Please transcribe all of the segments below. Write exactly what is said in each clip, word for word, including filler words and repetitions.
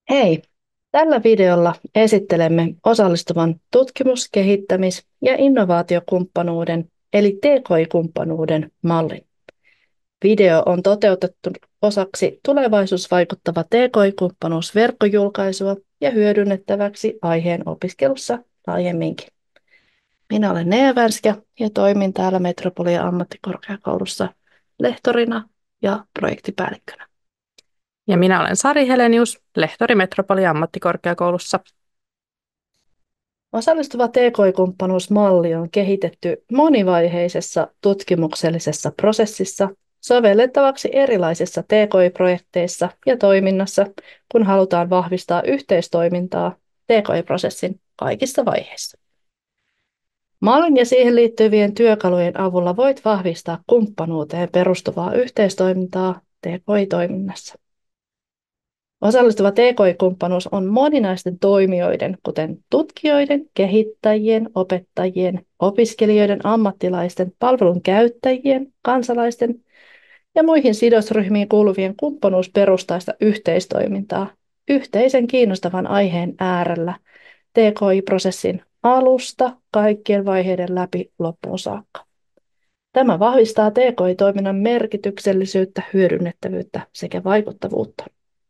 Hei! Tällä videolla esittelemme osallistuvan tutkimus-, kehittämis- ja innovaatiokumppanuuden eli T K I-kumppanuuden mallin. Video on toteutettu osaksi tulevaisuusvaikuttava T K I-kumppanuusverkkojulkaisua ja hyödynnettäväksi aiheen opiskelussa laajemminkin. Minä olen Nea Vänskä ja toimin täällä Metropolia ammattikorkeakoulussa lehtorina ja projektipäällikkönä. Ja minä olen Sari Helenius, lehtori Metropolia ammattikorkeakoulussa. Osallistuva T K I-kumppanuusmalli on kehitetty monivaiheisessa tutkimuksellisessa prosessissa sovellettavaksi erilaisissa T K I-projekteissa ja toiminnassa, kun halutaan vahvistaa yhteistoimintaa T K I-prosessin kaikissa vaiheissa. Mallin ja siihen liittyvien työkalujen avulla voit vahvistaa kumppanuuteen perustuvaa yhteistoimintaa T K I-toiminnassa. Osallistuva T K I-kumppanuus on moninaisten toimijoiden, kuten tutkijoiden, kehittäjien, opettajien, opiskelijoiden, ammattilaisten, palvelun käyttäjien, kansalaisten ja muihin sidosryhmiin kuuluvien kumppanuusperustaista yhteistoimintaa yhteisen kiinnostavan aiheen äärellä T K I-prosessin alusta kaikkien vaiheiden läpi loppuun saakka. Tämä vahvistaa T K I-toiminnan merkityksellisyyttä, hyödynnettävyyttä sekä vaikuttavuutta.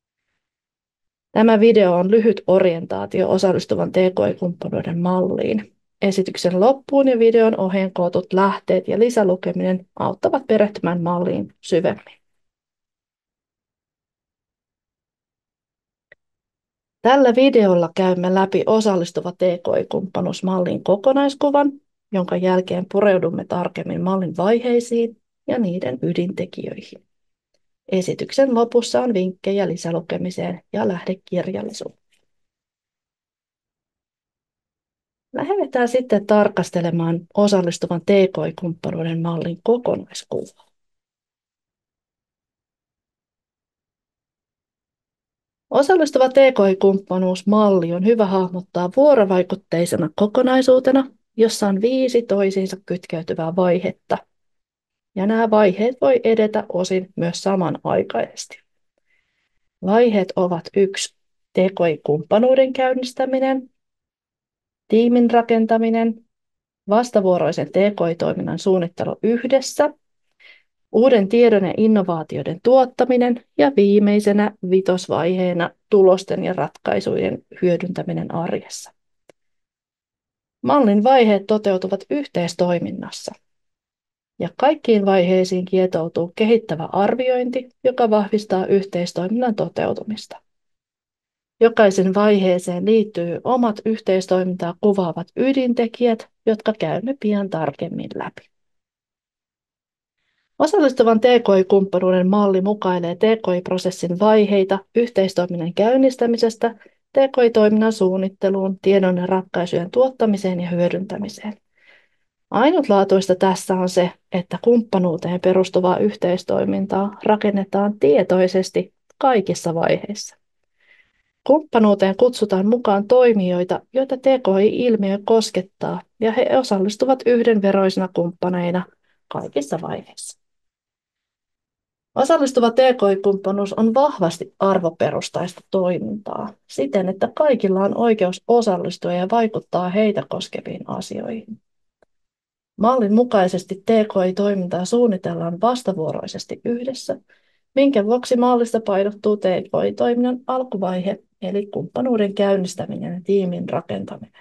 Tämä video on lyhyt orientaatio osallistuvan T K I-kumppanuuden malliin. Esityksen loppuun ja videon oheen kootut lähteet ja lisälukeminen auttavat perehtymään malliin syvemmin. Tällä videolla käymme läpi osallistuva T K I-kumppanuusmallin kokonaiskuvan, jonka jälkeen pureudumme tarkemmin mallin vaiheisiin ja niiden ydintekijöihin. Esityksen lopussa on vinkkejä lisälukemiseen ja lähdekirjallisuuteen. Lähdetään sitten tarkastelemaan osallistuvan T K I-kumppanuuden mallin kokonaiskuvaa. Osallistuva T K I-kumppanuusmalli on hyvä hahmottaa vuorovaikutteisena kokonaisuutena, jossa on viisi toisiinsa kytkeytyvää vaihetta. Ja nämä vaiheet voi edetä osin myös samanaikaisesti. Vaiheet ovat yksi T K I-kumppanuuden käynnistäminen, tiimin rakentaminen, vastavuoroisen T K I-toiminnan suunnittelu yhdessä, uuden tiedon ja innovaatioiden tuottaminen ja viimeisenä vitosvaiheena tulosten ja ratkaisujen hyödyntäminen arjessa. Mallin vaiheet toteutuvat yhteistoiminnassa ja kaikkiin vaiheisiin kietoutuu kehittävä arviointi, joka vahvistaa yhteistoiminnan toteutumista. Jokaisen vaiheeseen liittyy omat yhteistoimintaa kuvaavat ydintekijät, jotka käymme pian tarkemmin läpi. Osallistuvan T K I-kumppanuuden malli mukailee T K I-prosessin vaiheita yhteistoiminnan käynnistämisestä T K I-toiminnan suunnitteluun, tiedon ja ratkaisujen tuottamiseen ja hyödyntämiseen. Ainutlaatuista tässä on se, että kumppanuuteen perustuvaa yhteistoimintaa rakennetaan tietoisesti kaikissa vaiheissa. Kumppanuuteen kutsutaan mukaan toimijoita, joita T K I-ilmiö koskettaa, ja he osallistuvat yhdenveroisina kumppaneina kaikissa vaiheissa. Osallistuva T K I-kumppanuus on vahvasti arvoperustaista toimintaa siten, että kaikilla on oikeus osallistua ja vaikuttaa heitä koskeviin asioihin. Mallin mukaisesti T K I-toimintaa suunnitellaan vastavuoroisesti yhdessä, minkä vuoksi mallista painottuu T K I-toiminnan alkuvaihe, eli kumppanuuden käynnistäminen ja tiimin rakentaminen.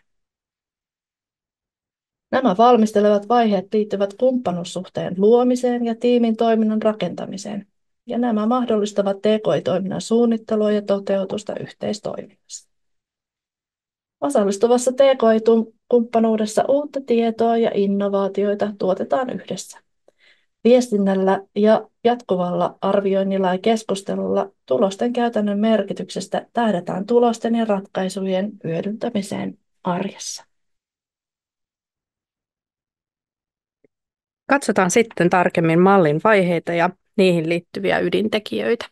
Nämä valmistelevat vaiheet liittyvät kumppanuussuhteen luomiseen ja tiimin toiminnan rakentamiseen, ja nämä mahdollistavat T K I-toiminnan suunnittelua ja toteutusta yhteistoiminnassa. Osallistuvassa T K I-kumppanuudessa uutta tietoa ja innovaatioita tuotetaan yhdessä. Viestinnällä ja jatkuvalla arvioinnilla ja keskustelulla tulosten käytännön merkityksestä tähdätään tulosten ja ratkaisujen hyödyntämiseen arjessa. Katsotaan sitten tarkemmin mallin vaiheita ja niihin liittyviä ydintekijöitä.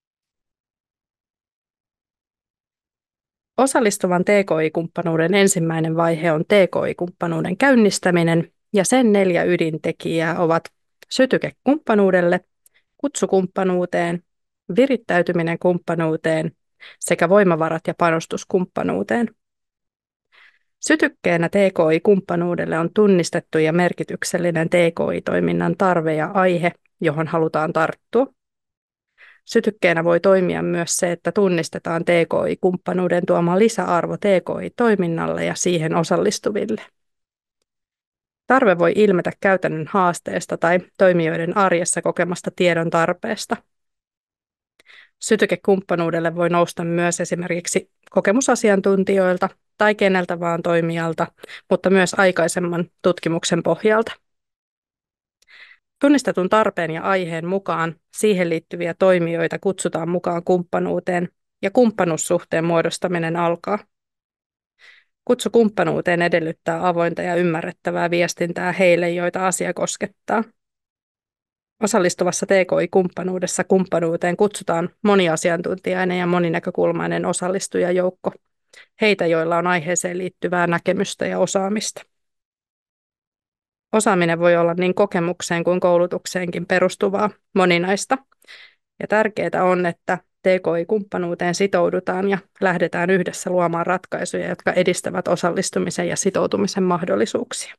Osallistuvan T K I-kumppanuuden ensimmäinen vaihe on T K I-kumppanuuden käynnistäminen, ja sen neljä ydintekijää ovat sytyke kumppanuudelle, kutsu kumppanuuteen, virittäytyminen kumppanuuteen sekä voimavarat ja panostus kumppanuuteen. Sytykkeenä T K I-kumppanuudelle on tunnistettu ja merkityksellinen T K I-toiminnan tarve ja aihe, johon halutaan tarttua. Sytykkeenä voi toimia myös se, että tunnistetaan T K I-kumppanuuden tuoma lisäarvo T K I-toiminnalle ja siihen osallistuville. Tarve voi ilmetä käytännön haasteesta tai toimijoiden arjessa kokemasta tiedon tarpeesta. Sytykekumppanuudelle voi nousta myös esimerkiksi kokemusasiantuntijoilta tai keneltä vaan toimijalta, mutta myös aikaisemman tutkimuksen pohjalta. Tunnistetun tarpeen ja aiheen mukaan siihen liittyviä toimijoita kutsutaan mukaan kumppanuuteen ja kumppanuussuhteen muodostaminen alkaa. Kutsu kumppanuuteen edellyttää avointa ja ymmärrettävää viestintää heille, joita asia koskettaa. Osallistuvassa T K I-kumppanuudessa kumppanuuteen kutsutaan moniasiantuntijainen ja moninäkökulmainen osallistujajoukko, heitä, joilla on aiheeseen liittyvää näkemystä ja osaamista. Osaaminen voi olla niin kokemukseen kuin koulutukseenkin perustuvaa, moninaista. Ja tärkeää on, että T K I-kumppanuuteen sitoudutaan ja lähdetään yhdessä luomaan ratkaisuja, jotka edistävät osallistumisen ja sitoutumisen mahdollisuuksia.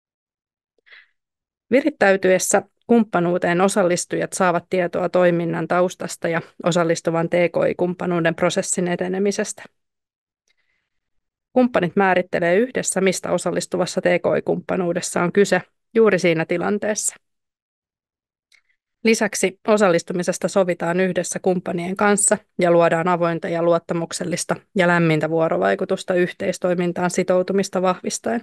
Virittäytyessä kumppanuuteen osallistujat saavat tietoa toiminnan taustasta ja osallistuvan T K I-kumppanuuden prosessin etenemisestä. Kumppanit määrittelee yhdessä, mistä osallistuvassa T K I-kumppanuudessa on kyse juuri siinä tilanteessa. Lisäksi osallistumisesta sovitaan yhdessä kumppanien kanssa ja luodaan avointa ja luottamuksellista ja lämmintä vuorovaikutusta yhteistoimintaan sitoutumista vahvistaen.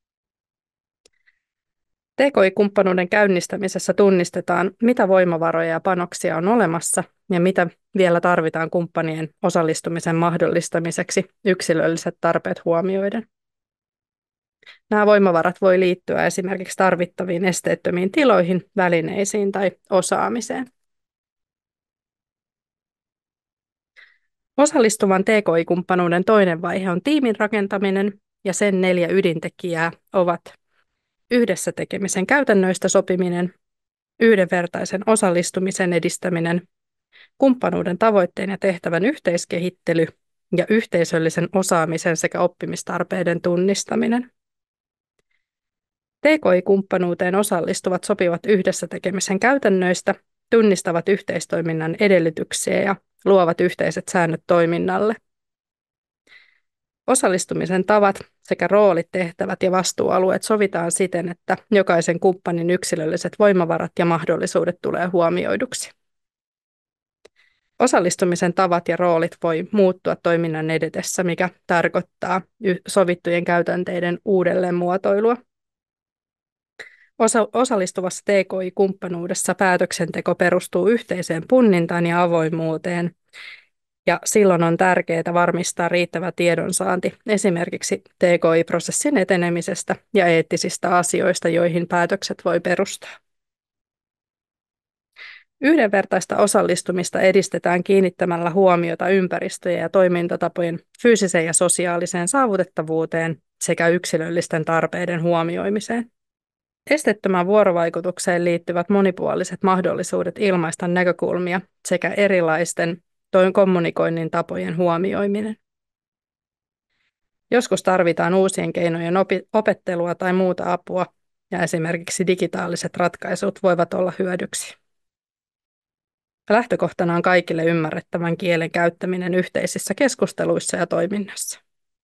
T K I-kumppanuuden käynnistämisessä tunnistetaan, mitä voimavaroja ja panoksia on olemassa ja mitä vielä tarvitaan kumppanien osallistumisen mahdollistamiseksi yksilölliset tarpeet huomioiden. Nämä voimavarat voi liittyä esimerkiksi tarvittaviin esteettömiin tiloihin, välineisiin tai osaamiseen. Osallistuvan T K I-kumppanuuden toinen vaihe on tiimin rakentaminen ja sen neljä ydintekijää ovat yhdessä tekemisen käytännöistä sopiminen, yhdenvertaisen osallistumisen edistäminen, kumppanuuden tavoitteen ja tehtävän yhteiskehittely ja yhteisöllisen osaamisen sekä oppimistarpeiden tunnistaminen. T K I-kumppanuuteen osallistuvat sopivat yhdessä tekemisen käytännöistä, tunnistavat yhteistoiminnan edellytyksiä ja luovat yhteiset säännöt toiminnalle. Osallistumisen tavat sekä roolit, tehtävät ja vastuualueet sovitaan siten, että jokaisen kumppanin yksilölliset voimavarat ja mahdollisuudet tulee huomioiduksi. Osallistumisen tavat ja roolit voi muuttua toiminnan edetessä, mikä tarkoittaa sovittujen käytänteiden uudelleenmuotoilua. Osa- osallistuvassa T K I-kumppanuudessa päätöksenteko perustuu yhteiseen punnintaan ja avoimuuteen, ja silloin on tärkeää varmistaa riittävä tiedonsaanti esimerkiksi T K I-prosessin etenemisestä ja eettisistä asioista, joihin päätökset voi perustaa. Yhdenvertaista osallistumista edistetään kiinnittämällä huomiota ympäristöjen ja toimintatapojen fyysiseen ja sosiaaliseen saavutettavuuteen sekä yksilöllisten tarpeiden huomioimiseen. Esteettömään vuorovaikutukseen liittyvät monipuoliset mahdollisuudet ilmaista näkökulmia sekä erilaisten toin kommunikoinnin tapojen huomioiminen. Joskus tarvitaan uusien keinojen opi- opettelua tai muuta apua, ja esimerkiksi digitaaliset ratkaisut voivat olla hyödyksi. Lähtökohtana on kaikille ymmärrettävän kielen käyttäminen yhteisissä keskusteluissa ja toiminnassa.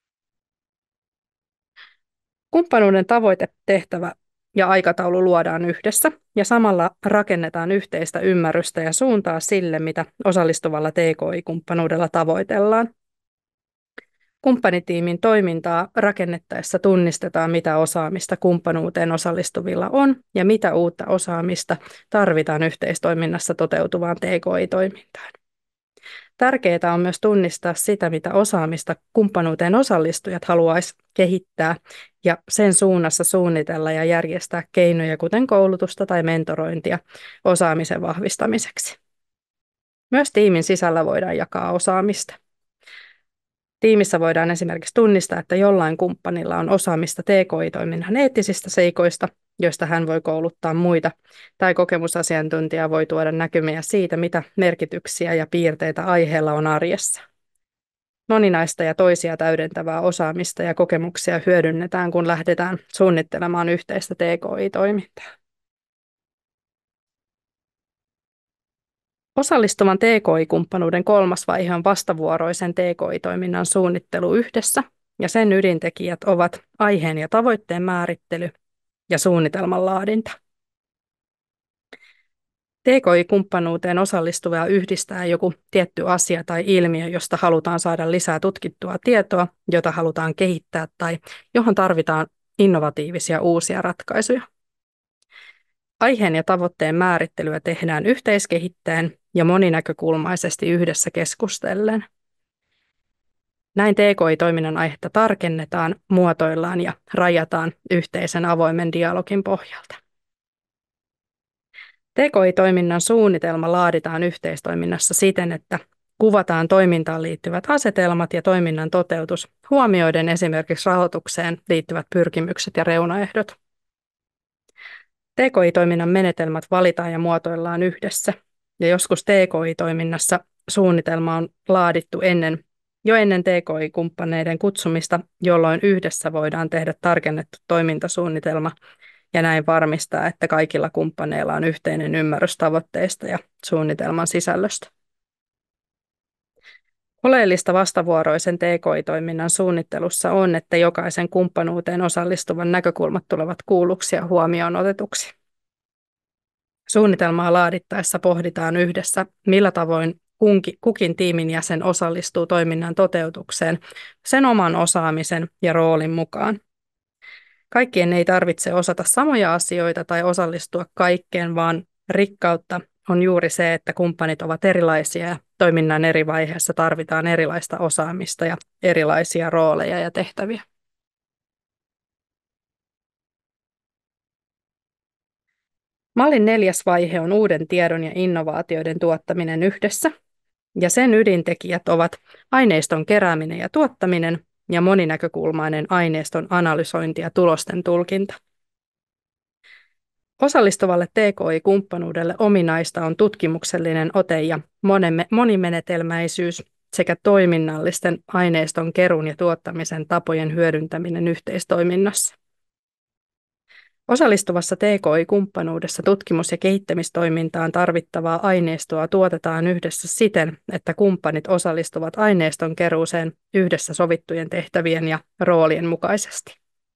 Kumppanuuden tavoite, tehtävä ja aikataulu luodaan yhdessä ja samalla rakennetaan yhteistä ymmärrystä ja suuntaa sille, mitä osallistuvalla T K I-kumppanuudella tavoitellaan. Kumppanitiimin toimintaa rakennettaessa tunnistetaan, mitä osaamista kumppanuuteen osallistuvilla on ja mitä uutta osaamista tarvitaan yhteistoiminnassa toteutuvaan T K I-toimintaan. Tärkeää on myös tunnistaa sitä, mitä osaamista kumppanuuteen osallistujat haluaisivat kehittää ja sen suunnassa suunnitella ja järjestää keinoja, kuten koulutusta tai mentorointia osaamisen vahvistamiseksi. Myös tiimin sisällä voidaan jakaa osaamista. Tiimissä voidaan esimerkiksi tunnistaa, että jollain kumppanilla on osaamista T K I-toiminnan eettisistä seikoista, joista hän voi kouluttaa muita, tai kokemusasiantuntija voi tuoda näkymiä siitä, mitä merkityksiä ja piirteitä aiheella on arjessa. Moninaista ja toisia täydentävää osaamista ja kokemuksia hyödynnetään, kun lähdetään suunnittelemaan yhteistä T K I-toimintaa. Osallistuvan T K I-kumppanuuden kolmas vaihe on vastavuoroisen T K I-toiminnan suunnittelu yhdessä, ja sen ydintekijät ovat aiheen ja tavoitteen määrittely ja suunnitelman laadinta. T K I-kumppanuuteen osallistuvia yhdistää joku tietty asia tai ilmiö, josta halutaan saada lisää tutkittua tietoa, jota halutaan kehittää tai johon tarvitaan innovatiivisia uusia ratkaisuja. Aiheen ja tavoitteen määrittelyä tehdään yhteiskehittäen ja moninäkökulmaisesti yhdessä keskustellen. Näin T K I-toiminnan aihetta tarkennetaan, muotoillaan ja rajataan yhteisen avoimen dialogin pohjalta. T K I-toiminnan suunnitelma laaditaan yhteistoiminnassa siten, että kuvataan toimintaan liittyvät asetelmat ja toiminnan toteutus huomioiden esimerkiksi rahoitukseen liittyvät pyrkimykset ja reunaehdot. T K I-toiminnan menetelmät valitaan ja muotoillaan yhdessä, ja joskus T K I-toiminnassa suunnitelma on laadittu ennen, jo ennen T K I-kumppaneiden kutsumista, jolloin yhdessä voidaan tehdä tarkennettu toimintasuunnitelma ja näin varmistaa, että kaikilla kumppaneilla on yhteinen ymmärrys tavoitteista ja suunnitelman sisällöstä. Oleellista vastavuoroisen T K I-toiminnan suunnittelussa on, että jokaisen kumppanuuteen osallistuvan näkökulmat tulevat kuulluksi ja huomioon otetuksi. Suunnitelmaa laadittaessa pohditaan yhdessä, millä tavoin kukin tiimin jäsen osallistuu toiminnan toteutukseen sen oman osaamisen ja roolin mukaan. Kaikkien ei tarvitse osata samoja asioita tai osallistua kaikkeen, vaan rikkautta on juuri se, että kumppanit ovat erilaisia ja toiminnan eri vaiheessa tarvitaan erilaista osaamista ja erilaisia rooleja ja tehtäviä. Mallin neljäs vaihe on uuden tiedon ja innovaatioiden tuottaminen yhdessä, ja sen ydintekijät ovat aineiston kerääminen ja tuottaminen ja moninäkökulmainen aineiston analysointi ja tulosten tulkinta. Osallistuvalle T K I-kumppanuudelle ominaista on tutkimuksellinen ote ja monimenetelmäisyys sekä toiminnallisten aineiston keruun ja tuottamisen tapojen hyödyntäminen yhteistoiminnassa. Osallistuvassa T K I-kumppanuudessa tutkimus- ja kehittämistoimintaan tarvittavaa aineistoa tuotetaan yhdessä siten, että kumppanit osallistuvat aineiston keruuseen yhdessä sovittujen tehtävien ja roolien mukaisesti.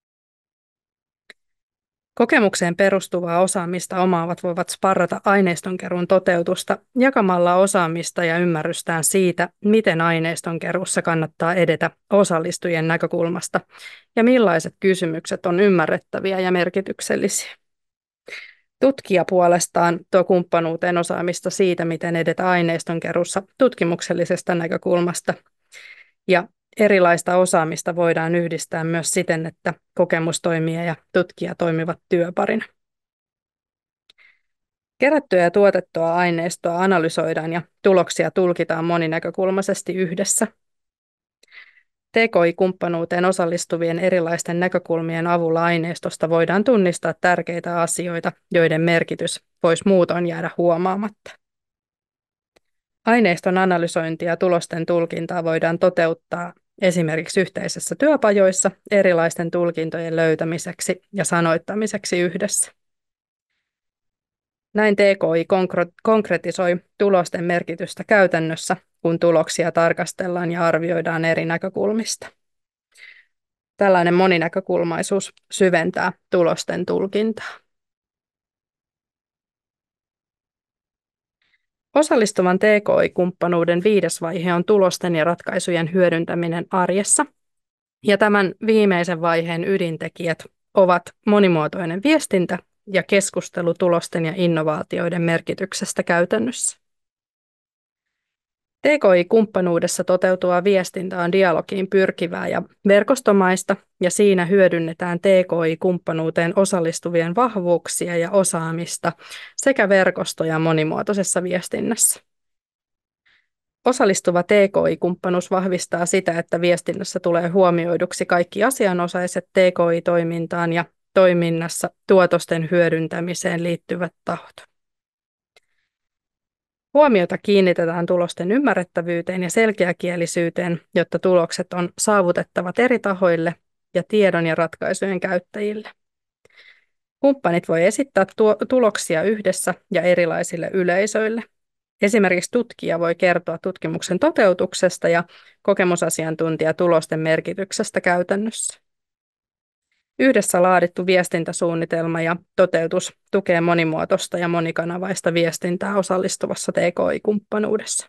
Kokemukseen perustuvaa osaamista omaavat voivat sparrata aineistonkeruun toteutusta jakamalla osaamista ja ymmärrystään siitä, miten aineistonkeruussa kannattaa edetä osallistujien näkökulmasta ja millaiset kysymykset on ymmärrettäviä ja merkityksellisiä. Tutkija puolestaan tuo kumppanuuteen osaamista siitä, miten edetä aineistonkeruussa tutkimuksellisesta näkökulmasta ja erilaista osaamista voidaan yhdistää myös siten, että kokemustoimija ja tutkija toimivat työparina. Kerättyä ja tuotettua aineistoa analysoidaan ja tuloksia tulkitaan moninäkökulmaisesti yhdessä. T K I-kumppanuuteen osallistuvien erilaisten näkökulmien avulla aineistosta voidaan tunnistaa tärkeitä asioita, joiden merkitys voisi muutoin jäädä huomaamatta. Aineiston analysointia ja tulosten tulkintaa voidaan toteuttaa esimerkiksi yhteisissä työpajoissa erilaisten tulkintojen löytämiseksi ja sanoittamiseksi yhdessä. Näin T K I konkretisoi tulosten merkitystä käytännössä, kun tuloksia tarkastellaan ja arvioidaan eri näkökulmista. Tällainen moninäkökulmaisuus syventää tulosten tulkintaa. Osallistuvan T K I-kumppanuuden viides vaihe on tulosten ja ratkaisujen hyödyntäminen arjessa. Ja tämän viimeisen vaiheen ydintekijät ovat monimuotoinen viestintä ja keskustelu tulosten ja innovaatioiden merkityksestä käytännössä. T K I-kumppanuudessa toteutuva viestintä on dialogiin pyrkivää ja verkostomaista, ja siinä hyödynnetään T K I-kumppanuuteen osallistuvien vahvuuksia ja osaamista sekä verkostoja monimuotoisessa viestinnässä. Osallistuva T K I-kumppanuus vahvistaa sitä, että viestinnässä tulee huomioiduksi kaikki asianosaiset T K I-toimintaan ja toiminnassa tuotosten hyödyntämiseen liittyvät tahot. Huomiota kiinnitetään tulosten ymmärrettävyyteen ja selkeäkielisyyteen, jotta tulokset on saavutettavat eri tahoille ja tiedon ja ratkaisujen käyttäjille. Kumppanit voi esittää tuo, tuloksia yhdessä ja erilaisille yleisöille. Esimerkiksi tutkija voi kertoa tutkimuksen toteutuksesta ja kokemusasiantuntija tulosten merkityksestä käytännössä. Yhdessä laadittu viestintäsuunnitelma ja toteutus tukee monimuotoista ja monikanavaista viestintää osallistuvassa T K I-kumppanuudessa.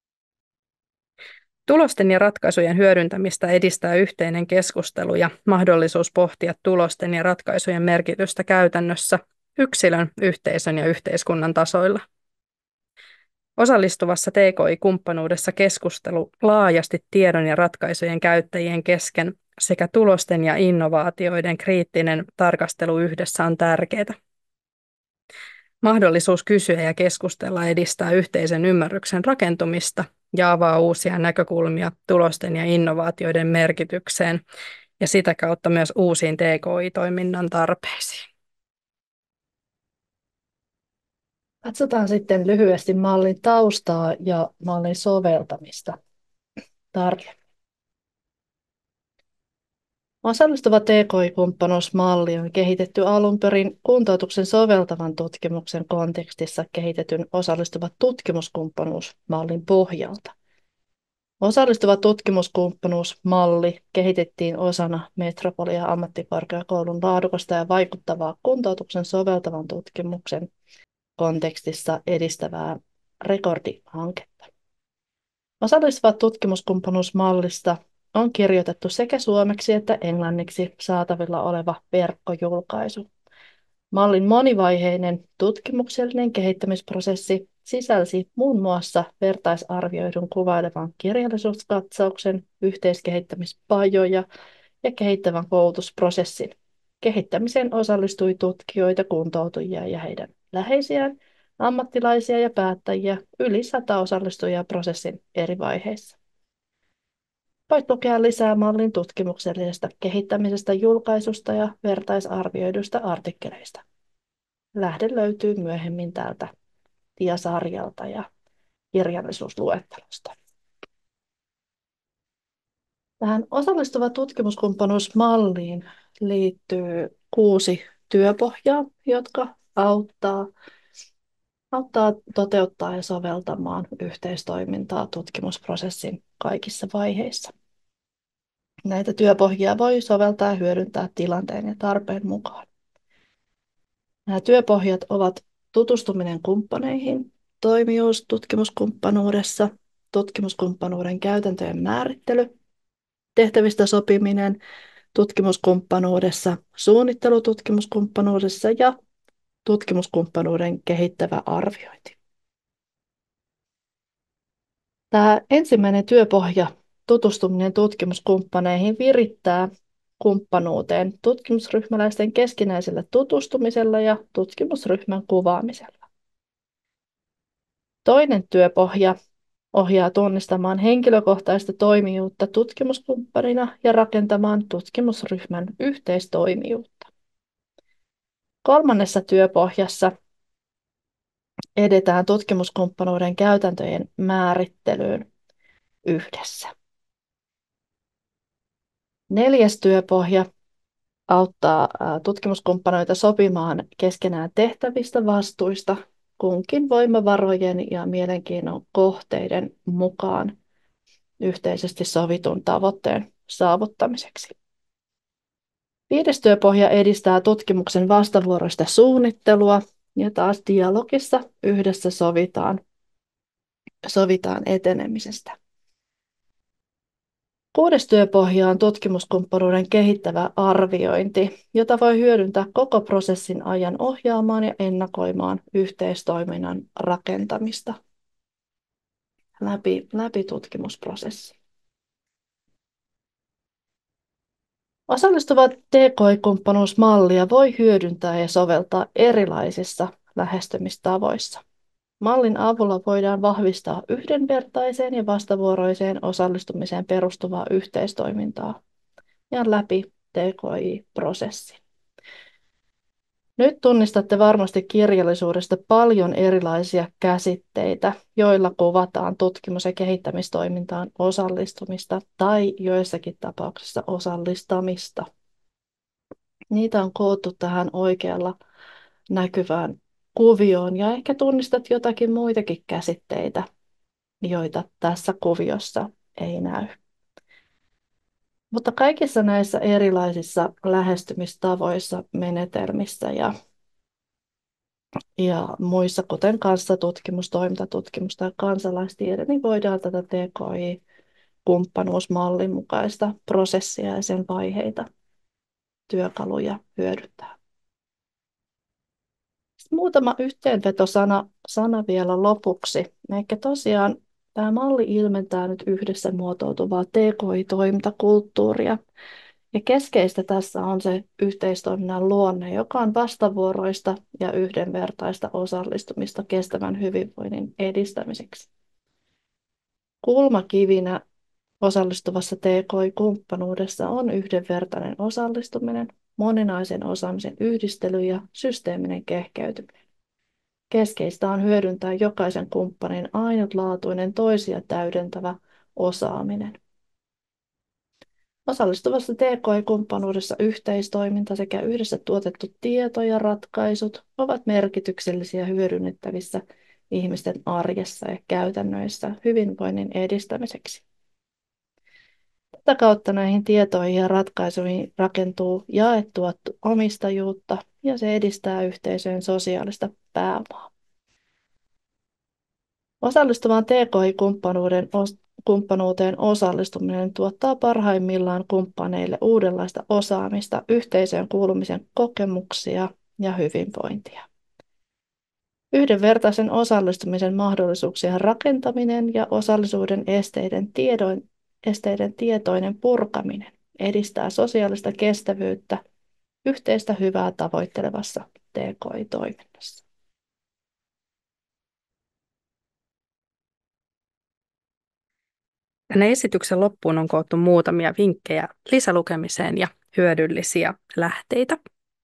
Tulosten ja ratkaisujen hyödyntämistä edistää yhteinen keskustelu ja mahdollisuus pohtia tulosten ja ratkaisujen merkitystä käytännössä yksilön, yhteisön ja yhteiskunnan tasoilla. Osallistuvassa T K I-kumppanuudessa keskustelu laajasti tiedon ja ratkaisujen käyttäjien kesken sekä tulosten ja innovaatioiden kriittinen tarkastelu yhdessä on tärkeää. Mahdollisuus kysyä ja keskustella edistää yhteisen ymmärryksen rakentumista ja avaa uusia näkökulmia tulosten ja innovaatioiden merkitykseen ja sitä kautta myös uusiin T K I-toiminnan tarpeisiin. Katsotaan sitten lyhyesti mallin taustaa ja mallin soveltamista tarkemmin. Osallistuva T K I-kumppanuusmalli on kehitetty alun perin kuntoutuksen soveltavan tutkimuksen kontekstissa kehitetyn osallistuva tutkimuskumppanuusmallin pohjalta. Osallistuva tutkimuskumppanuusmalli kehitettiin osana Metropolia ammattikorkeakoulun laadukasta ja vaikuttavaa kuntoutuksen soveltavan tutkimuksen kontekstissa edistävää rekordihanketta. Osallistuva tutkimuskumppanuusmallista on kirjoitettu sekä suomeksi että englanniksi saatavilla oleva verkkojulkaisu. Mallin monivaiheinen tutkimuksellinen kehittämisprosessi sisälsi muun muassa vertaisarvioidun kuvailevan kirjallisuuskatsauksen, yhteiskehittämispajoja ja kehittävän koulutusprosessin. Kehittämiseen osallistui tutkijoita, kuntoutujia ja heidän läheisiään, ammattilaisia ja päättäjiä, yli sata osallistujaa prosessin eri vaiheissa. Voit lukea lisää mallin tutkimuksellisesta kehittämisestä, julkaisusta ja vertaisarvioidusta artikkeleista. Lähde löytyy myöhemmin täältä diasarjalta ja kirjallisuusluettelosta. Tähän osallistuva tutkimuskumppanuusmalliin liittyy kuusi työpohjaa, jotka auttaa, auttaa toteuttaa ja soveltamaan yhteistoimintaa tutkimusprosessin kaikissa vaiheissa. Näitä työpohjia voi soveltaa ja hyödyntää tilanteen ja tarpeen mukaan. Nämä työpohjat ovat tutustuminen kumppaneihin, toimijuus tutkimuskumppanuudessa, tutkimuskumppanuuden käytäntöjen määrittely, tehtävistä sopiminen tutkimuskumppanuudessa, suunnittelu tutkimuskumppanuudessa ja tutkimuskumppanuuden kehittävä arviointi. Tämä ensimmäinen työpohja, tutustuminen tutkimuskumppaneihin, virittää kumppanuuteen tutkimusryhmäläisten keskinäisellä tutustumisella ja tutkimusryhmän kuvaamisella. Toinen työpohja ohjaa tunnistamaan henkilökohtaista toimijuutta tutkimuskumppanina ja rakentamaan tutkimusryhmän yhteistoimijuutta. Kolmannessa työpohjassa edetään tutkimuskumppanuuden käytäntöjen määrittelyyn yhdessä. Neljäs työpohja auttaa tutkimuskumppaneita sopimaan keskenään tehtävistä, vastuista, kunkin voimavarojen ja mielenkiinnon kohteiden mukaan yhteisesti sovitun tavoitteen saavuttamiseksi. Viides työpohja edistää tutkimuksen vastavuoroista suunnittelua ja taas dialogissa yhdessä sovitaan, sovitaan etenemisestä. Kuudes työpohja on tutkimuskumppanuuden kehittävä arviointi, jota voi hyödyntää koko prosessin ajan ohjaamaan ja ennakoimaan yhteistoiminnan rakentamista läpi, läpi tutkimusprosessin. Osallistuva T K I-kumppanuusmallia voi hyödyntää ja soveltaa erilaisissa lähestymistavoissa. Mallin avulla voidaan vahvistaa yhdenvertaiseen ja vastavuoroiseen osallistumiseen perustuvaa yhteistoimintaa ja läpi T K I-prosessin. Nyt tunnistatte varmasti kirjallisuudesta paljon erilaisia käsitteitä, joilla kuvataan tutkimus- ja kehittämistoimintaan osallistumista tai joissakin tapauksissa osallistamista. Niitä on koottu tähän oikealla näkyvään kuvioon ja ehkä tunnistat jotakin muitakin käsitteitä, joita tässä kuviossa ei näy. Mutta kaikissa näissä erilaisissa lähestymistavoissa, menetelmissä ja, ja muissa, kuten kanssatutkimus, toimintatutkimus tai kansalaistiede, niin voidaan tätä T K I-kumppanuusmallin mukaista prosessia ja sen vaiheita, työkaluja hyödyntää. Sitten muutama yhteenvetosana sana vielä lopuksi. Eikä tosiaan tämä malli ilmentää nyt yhdessä muotoutuvaa T K I-toimintakulttuuria. Ja keskeistä tässä on se yhteistoiminnan luonne, joka on vastavuoroista ja yhdenvertaista osallistumista kestävän hyvinvoinnin edistämiseksi. Kulmakivinä osallistuvassa T K I-kumppanuudessa on yhdenvertainen osallistuminen, moninaisen osaamisen yhdistely ja systeeminen kehkeytyminen. Keskeistä on hyödyntää jokaisen kumppanin ainutlaatuinen toisia täydentävä osaaminen. Osallistuvassa T K I-kumppanuudessa yhteistoiminta sekä yhdessä tuotettu tieto ja ratkaisut ovat merkityksellisiä hyödynnettävissä ihmisten arjessa ja käytännöissä hyvinvoinnin edistämiseksi. Tätä kautta näihin tietoihin ja ratkaisuihin rakentuu jaettua omistajuutta ja se edistää yhteisöjen sosiaalista pääomaa. Osallistuvan T K I-kumppanuuden kumppanuuteen osallistuminen tuottaa parhaimmillaan kumppaneille uudenlaista osaamista, yhteisöön kuulumisen kokemuksia ja hyvinvointia. Yhdenvertaisen osallistumisen mahdollisuuksien rakentaminen ja osallisuuden esteiden, tiedoin, esteiden tietoinen purkaminen edistää sosiaalista kestävyyttä yhteistä hyvää tavoittelevassa T K I-toiminnassa. Tänne esityksen loppuun on koottu muutamia vinkkejä lisälukemiseen ja hyödyllisiä lähteitä.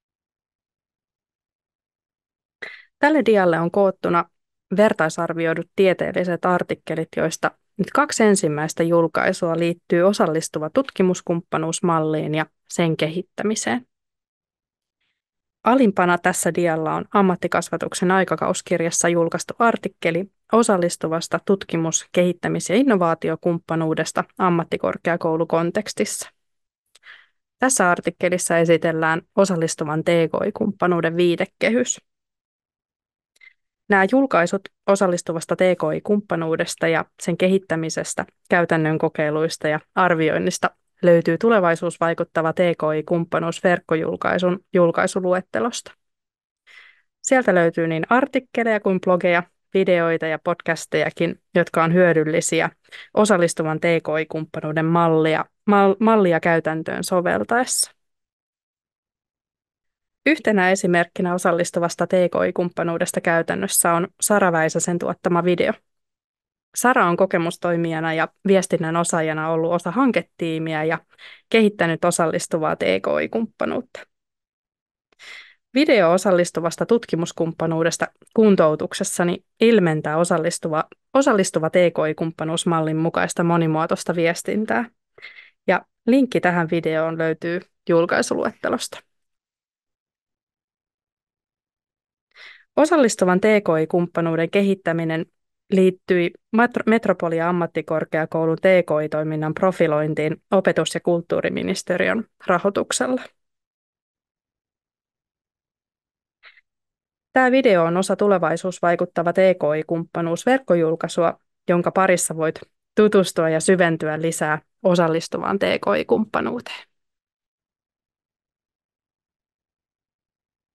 Tälle dialle on koottuna vertaisarvioidut tieteelliset artikkelit, joista nyt kaksi ensimmäistä julkaisua liittyy osallistuva tutkimuskumppanuusmalliin ja sen kehittämiseen. Alimpana tässä dialla on ammattikasvatuksen aikakauskirjassa julkaistu artikkeli osallistuvasta tutkimus-, kehittämis- ja innovaatiokumppanuudesta ammattikorkeakoulukontekstissa. Tässä artikkelissa esitellään osallistuvan T K I-kumppanuuden viitekehys. Nämä julkaisut osallistuvasta T K I-kumppanuudesta ja sen kehittämisestä, käytännön kokeiluista ja arvioinnista löytyy tulevaisuusvaikuttava T K I-kumppanuus verkkojulkaisun julkaisuluettelosta. Sieltä löytyy niin artikkeleja kuin blogeja, videoita ja podcastejakin, jotka on hyödyllisiä osallistuvan T K I-kumppanuuden mallia, mal, mallia käytäntöön soveltaessa. Yhtenä esimerkkinä osallistuvasta T K I-kumppanuudesta käytännössä on Sara Väisäsen tuottama video. Sara on kokemustoimijana ja viestinnän osaajana ollut osa hanketiimiä ja kehittänyt osallistuvaa T K I-kumppanuutta. Video osallistuvasta tutkimuskumppanuudesta kuntoutuksessani ilmentää osallistuva, osallistuva T K I-kumppanuusmallin mukaista monimuotoista viestintää. Ja linkki tähän videoon löytyy julkaisuluettelosta. Osallistuvan T K I-kumppanuuden kehittäminen liittyi Metropolia ammattikorkeakoulun T K I-toiminnan profilointiin opetus- ja kulttuuriministeriön rahoituksella. Tämä video on osa tulevaisuusvaikuttava T K I-kumppanuusverkkojulkaisua, jonka parissa voit tutustua ja syventyä lisää osallistuvaan T K I-kumppanuuteen.